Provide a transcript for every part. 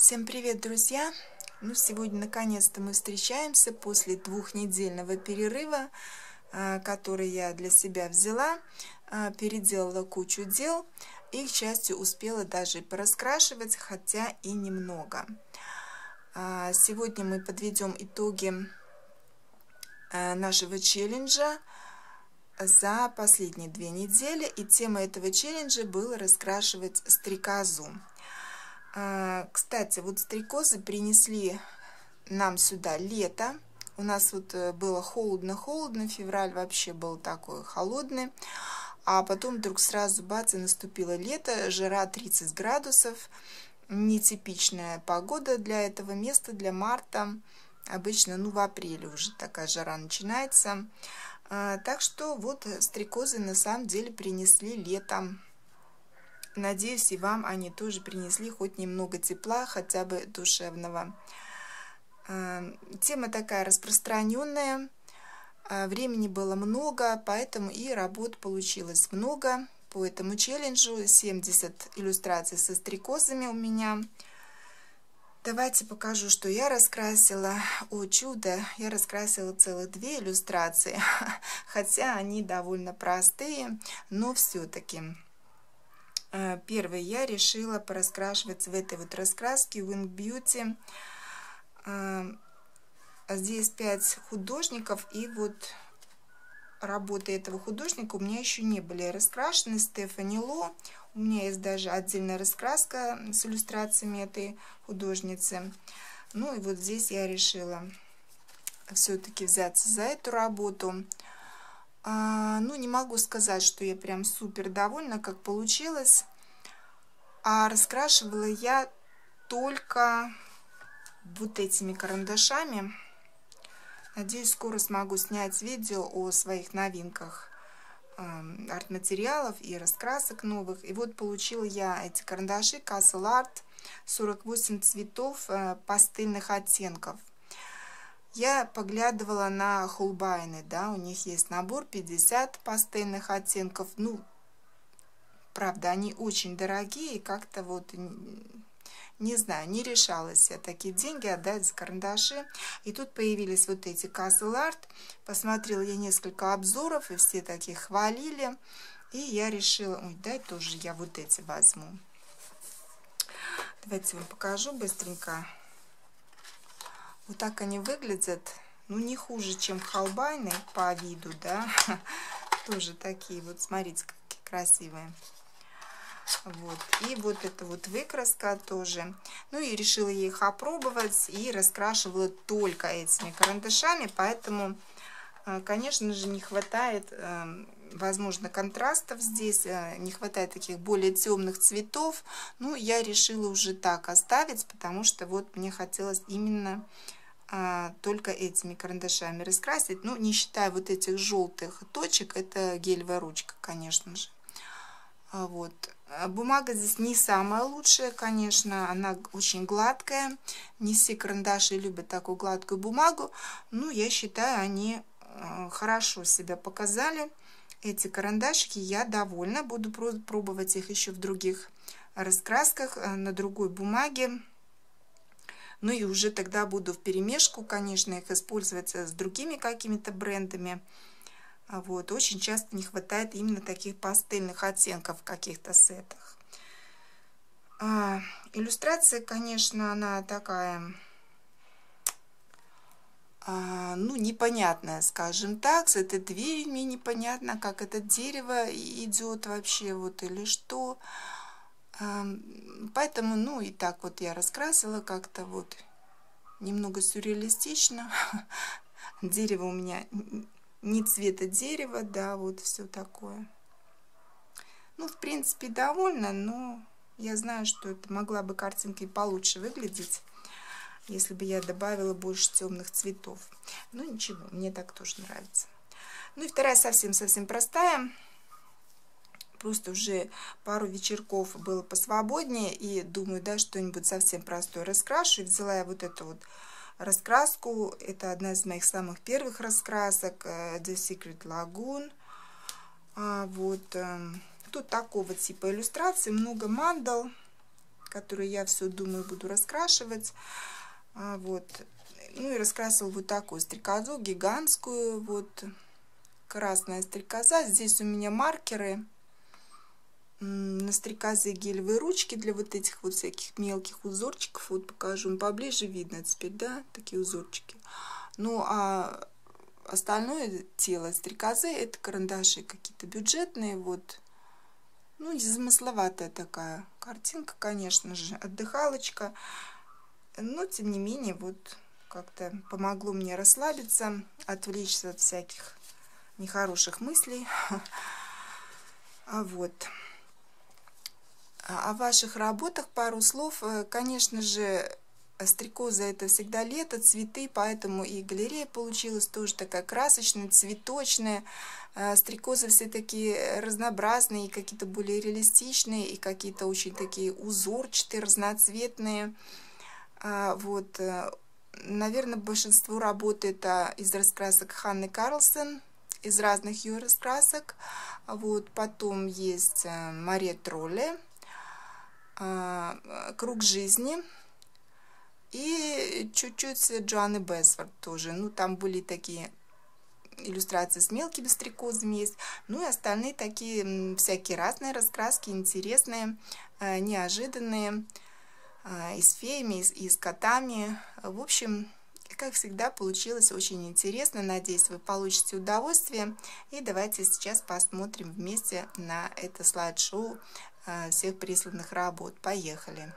Всем привет, друзья! Ну, сегодня наконец-то мы встречаемся после двухнедельного перерыва, который я для себя взяла, переделала кучу дел и, к счастью, успела даже пораскрашивать, хотя и немного. Сегодня мы подведем итоги нашего челленджа за последние 2 недели, и тема этого челленджа была раскрашивать стрекозу. Кстати, вот стрекозы принесли нам сюда лето. У нас вот было холодно-холодно, февраль вообще был такой холодный. А потом вдруг сразу бац, и наступило лето, жара 30 градусов. Нетипичная погода для этого места, для марта. Обычно, в апреле уже такая жара начинается. Так что вот стрекозы на самом деле принесли лето. Надеюсь, и вам они тоже принесли хоть немного тепла, хотя бы душевного. Тема такая распространенная, времени было много, поэтому и работ получилось много. По этому челленджу 70 иллюстраций со стрекозами у меня. Давайте покажу, что я раскрасила. О чудо, я раскрасила целых 2 иллюстрации, хотя они довольно простые, но все-таки. Первый я решила пораскрашивать в этой вот раскраске Wing Beauty. Здесь 5 художников, и вот работы этого художника у меня еще не были раскрашены. Стефани Ло. У меня есть даже отдельная раскраска с иллюстрациями этой художницы. Ну и вот здесь я решила все-таки взяться за эту работу. Ну, не могу сказать, что я прям супер довольна, как получилось. А раскрашивала я только вот этими карандашами. Надеюсь, скоро смогу снять видео о своих новинках арт-материалов и раскрасок новых. И вот получила я эти карандаши Castle Art, 48 цветов пастельных оттенков. Я поглядывала на Holbein, да, у них есть набор 50 пастельных оттенков. Ну, правда, они очень дорогие, как-то вот, не знаю, не решалась я такие деньги отдать за карандаши. И тут появились вот эти Castle Art. Посмотрела я несколько обзоров, и все такие хвалили. И я решила, ой, дай тоже я вот эти возьму. Давайте вам покажу быстренько. Вот так они выглядят. Ну, не хуже, чем Holbein по виду, да. Тоже такие вот, смотрите, какие красивые. Вот. И вот эта вот выкраска тоже. Ну, и решила я их опробовать. И раскрашивала только этими карандашами. Поэтому, конечно же, не хватает, возможно, контрастов здесь. Не хватает таких более темных цветов. Ну, я решила уже так оставить, потому что вот мне хотелось именно только этими карандашами раскрасить. Ну, не считая вот этих желтых точек, это гелевая ручка, конечно же. Вот. Бумага здесь не самая лучшая, конечно, она очень гладкая. Не все карандаши любят такую гладкую бумагу, но я считаю, они хорошо себя показали. Эти карандашики я довольна, буду пробовать их еще в других раскрасках, на другой бумаге. Ну и уже тогда буду вперемешку, конечно, их использовать с другими какими-то брендами. Вот. Очень часто не хватает именно таких пастельных оттенков в каких-то сетах. Иллюстрация, конечно, она такая, ну, непонятная, скажем так. С этой дверью мне непонятно, как это дерево идет вообще, вот, или что. Поэтому, ну, и так вот я раскрасила как-то вот немного сюрреалистично. Дерево у меня не цвета дерева, да, вот все такое. Ну, в принципе, довольна, но я знаю, что это могла бы картинка и получше выглядеть, если бы я добавила больше темных цветов. Ну, ничего, мне так тоже нравится. Ну, и вторая совсем-совсем простая. Просто уже пару вечерков было посвободнее, и думаю, да, что-нибудь совсем простое раскрашу. И взяла я вот эту вот раскраску. Это одна из моих самых первых раскрасок. The Secret Lagoon. Вот. Тут такого типа иллюстрации, много мандал. которую я все думаю буду раскрашивать. Вот. Ну и раскрасил вот такую стрекозу гигантскую, вот красная стрекоза. Здесь у меня маркеры на стрекозе, гелевые ручки для вот этих вот всяких мелких узорчиков. Вот покажу, поближе видно теперь, да, такие узорчики. Ну а остальное тело стрекозы это карандаши какие-то бюджетные, вот. Ну, незамысловатая такая картинка, конечно же, отдыхалочка. Но, тем не менее, вот как-то помогло мне расслабиться, отвлечься от всяких нехороших мыслей. Вот. О ваших работах пару слов. Конечно же, стрекоза это всегда лето, цветы, поэтому и галерея получилась тоже такая красочная, цветочная. Стрекозы все такие разнообразные, какие-то более реалистичные, и какие-то очень такие узорчатые, разноцветные. Вот. Наверное, большинство работ это из раскрасок Ханны Карлсон, из разных ее раскрасок. Вот. Потом есть Мария Тролле, Круг жизни. И чуть-чуть Джоанны Бесфорд тоже. Ну, там были такие иллюстрации с мелкими стрекозами есть. Ну, и остальные такие всякие разные раскраски, интересные, неожиданные. И с феями, и с котами. В общем, как всегда, получилось очень интересно. Надеюсь, вы получите удовольствие. И давайте сейчас посмотрим вместе на это слайд-шоу всех присланных работ. Поехали!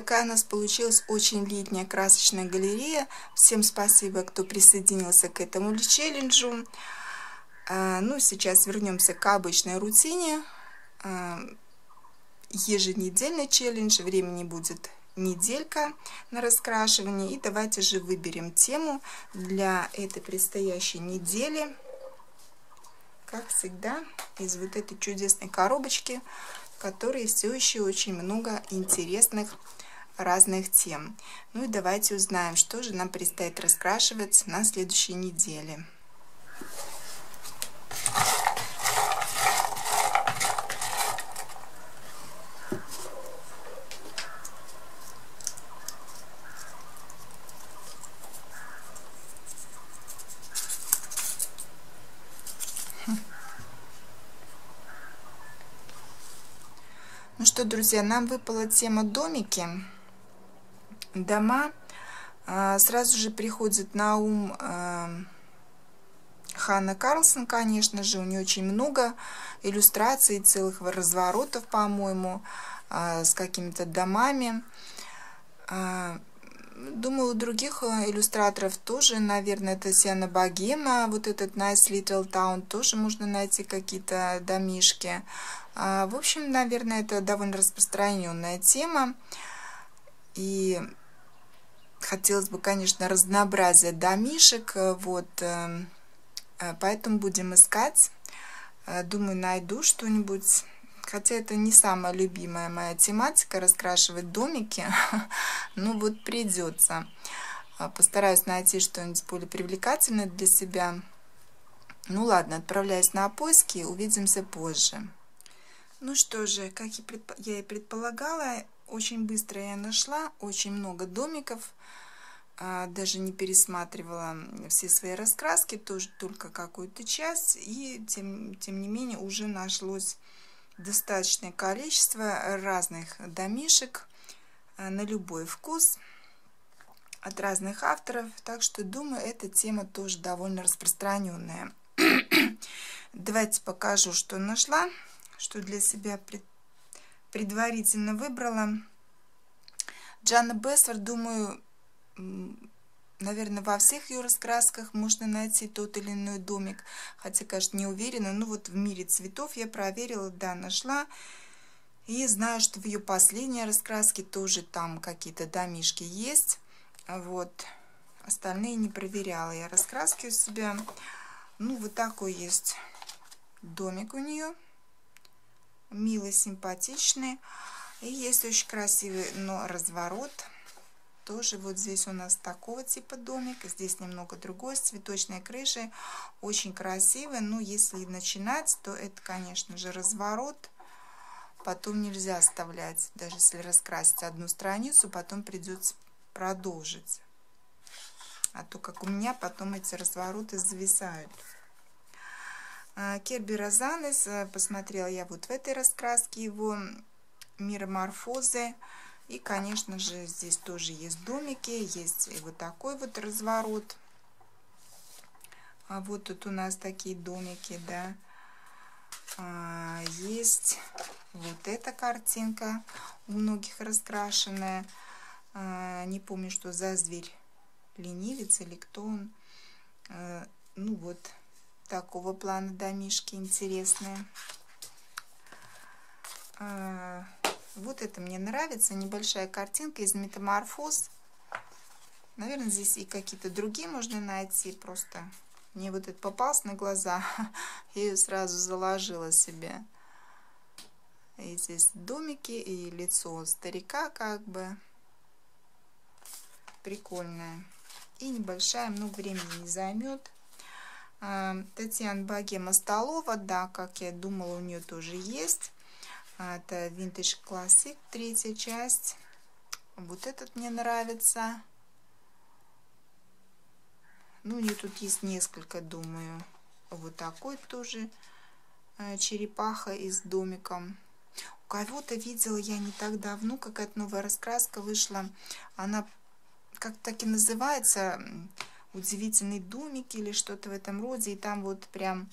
такая у нас получилась очень летняя красочная галерея. Всем спасибо, кто присоединился к этому челленджу. Ну, сейчас вернемся к обычной рутине. Еженедельный челлендж, времени будет неделька на раскрашивание. И давайте же выберем тему для этой предстоящей недели. Как всегда, из вот этой чудесной коробочки, в которой все еще очень много интересных разных тем. Ну и давайте узнаем, что же нам предстоит раскрашивать на следующей неделе. Ну что, друзья, нам выпала тема домики, дома. Сразу же приходит на ум Ханна Карлсон, конечно же. У нее очень много иллюстраций, целых разворотов, по-моему, с какими-то домами. Думаю, у других иллюстраторов тоже, наверное, Татьяна Богема, вот этот Nice Little Town, тоже можно найти какие-то домишки. В общем, наверное, это довольно распространенная тема. И хотелось бы, конечно, разнообразия домишек. Вот, поэтому будем искать. Думаю, найду что-нибудь. Хотя это не самая любимая моя тематика, раскрашивать домики. Ну вот придется. Постараюсь найти что-нибудь более привлекательное для себя. Ну ладно, отправляюсь на поиски. Увидимся позже. Ну что же, как я и предполагала, очень быстро я нашла очень много домиков. Даже не пересматривала все свои раскраски, тоже только какую-то часть. И тем не менее уже нашлось достаточное количество разных домишек на любой вкус от разных авторов. Так что, думаю, эта тема тоже довольно распространенная. Давайте покажу, что нашла, что для себя предварительно выбрала. Джанна Бесфорд, думаю, наверное, во всех ее раскрасках можно найти тот или иной домик. Хотя, конечно, не уверена. Но вот в мире цветов я проверила, да, нашла. И знаю, что в ее последней раскраске тоже там какие-то домишки есть. Вот. Остальные не проверяла я раскраски у себя. Ну, вот такой есть домик у нее. Милый, симпатичный. И есть очень красивый, но разворот. Тоже вот здесь у нас такого типа домик. Здесь немного другой, с цветочной крышей. Очень красивый. Но если начинать, то это, конечно же, разворот. Потом нельзя оставлять. Даже если раскрасить одну страницу, потом придется продолжить. А то, как у меня, потом эти развороты зависают. Керби Розанес, посмотрела я вот в этой раскраске его метаморфозы. И, конечно же, здесь тоже есть домики, есть и вот такой вот разворот. А вот тут у нас такие домики, да. Есть вот эта картинка, у многих раскрашенная. Не помню, что за зверь, ленивец или кто он. Ну вот. Такого плана домишки интересные. Вот это мне нравится. Небольшая картинка из метаморфоз. Наверное, здесь и какие-то другие можно найти. Просто мне вот это попалось на глаза. Я ее сразу заложила себе. И здесь домики, и лицо старика как бы. Прикольная. И небольшая, много времени не займет. Татьяна Богема Столова, да, как я думала, у нее тоже есть. Это Vintage Classic, 3-я часть. Вот этот мне нравится. Ну, у нее тут есть несколько, думаю. Вот такой тоже черепаха и с домиком. У кого-то видела я не так давно, какая-то новая раскраска вышла. Она как-то так и называется... Удивительный домик или что-то в этом роде. И там вот прям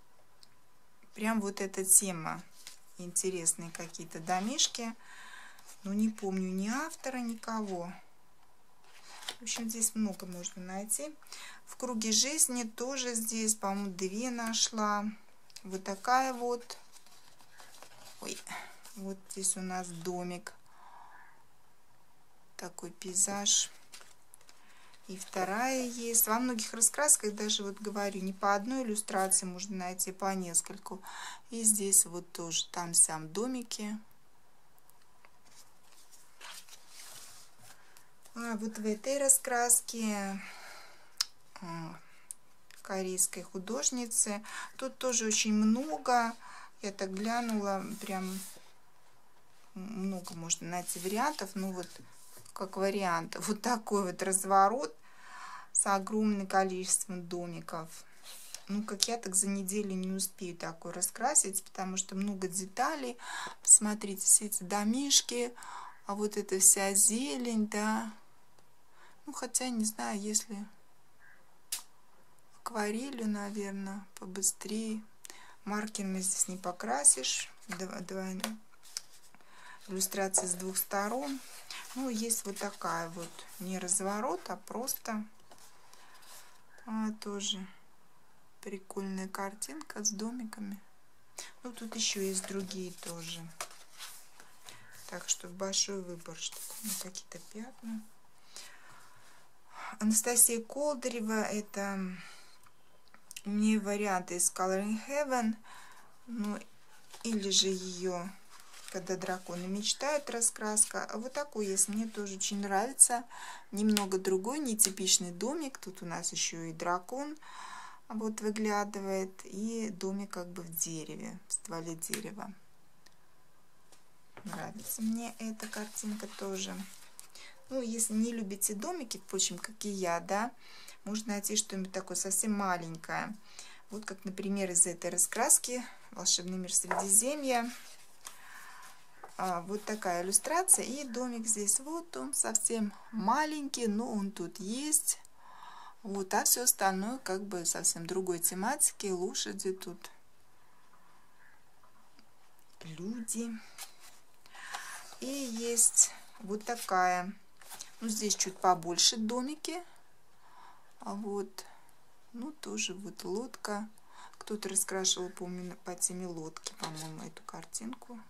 вот эта тема. Интересные какие-то домишки. Но не помню ни автора, никого. В общем, здесь много можно найти. В круге жизни тоже здесь, по-моему, 2 нашла. Вот такая вот. Ой, вот здесь у нас домик. Такой пейзаж. И вторая есть. Во многих раскрасках, даже вот говорю, не по одной иллюстрации можно найти, по нескольку. И здесь вот тоже там-сям домики. А вот в этой раскраске корейской художницы тут тоже очень много. Я так глянула, прям много можно найти вариантов. Ну вот как вариант, вот такой вот разворот с огромным количеством домиков. Ну, как я так за неделю не успею такой раскрасить, потому что много деталей. Посмотрите, все эти домишки, а вот эта вся зелень, да. Ну, хотя, не знаю, если акварелью, наверное, побыстрее. Маркерами здесь не покрасишь. Двойная иллюстрация с 2 сторон. Ну, есть вот такая вот, не разворот, а просто тоже прикольная картинка с домиками. Ну, тут еще есть другие тоже. Так что большой выбор, что какие-то пятна. Анастасия Колдырева, это мне варианты из Coloring Heaven, ну, или же ее «Когда драконы мечтают» раскраска. А вот такой есть, мне тоже очень нравится. Немного другой, нетипичный домик. Тут у нас еще и дракон вот выглядывает, и домик как бы в дереве, в стволе дерева. Нравится мне эта картинка тоже. Ну, если не любите домики, впрочем, как и я, да, можно найти что-нибудь такое совсем маленькое. Вот как, например, из этой раскраски «Волшебный мир Средиземья». Вот такая иллюстрация. И домик здесь, вот он совсем маленький, но он тут есть. Вот, а все остальное как бы совсем другой тематики. Лошади тут, люди. И есть вот такая. Ну, здесь чуть побольше домики. А вот, ну, тоже вот лодка. Кто-то раскрашивал, помню, по теме лодки, по-моему, эту картинку.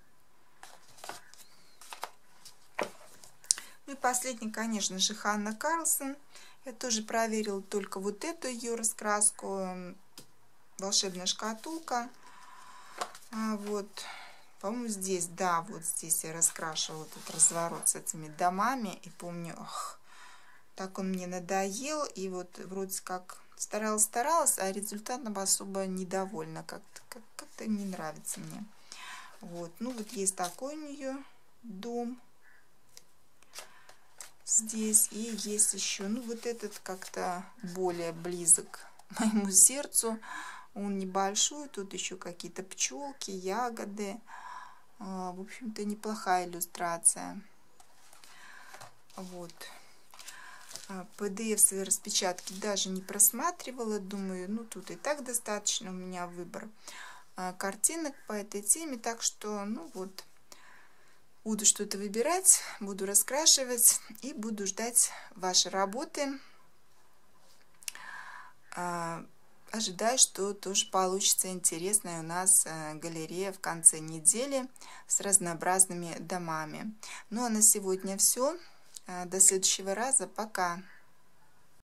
Ну и последний, конечно же, Ханна Карлсон. Я тоже проверила только вот эту ее раскраску. «Волшебная шкатулка». Вот, по-моему, здесь, да, вот здесь я раскрашивала этот разворот с этими домами. И помню, так он мне надоел. И вот вроде как старалась, а результатом особо недовольна. Как-то не нравится мне. Вот, ну вот есть такой у нее дом. Здесь и есть еще, ну вот этот как-то более близок к моему сердцу. Он небольшой, тут еще какие-то пчелки, ягоды. В общем-то, неплохая иллюстрация. Вот. PDF свои распечатки даже не просматривала. Думаю, ну тут и так достаточно у меня выбор картинок по этой теме. Так что, ну вот. Буду что-то выбирать, буду раскрашивать и буду ждать вашей работы. Ожидаю, что тоже получится интересная у нас галерея в конце недели с разнообразными домами. Ну а на сегодня все. До следующего раза. Пока.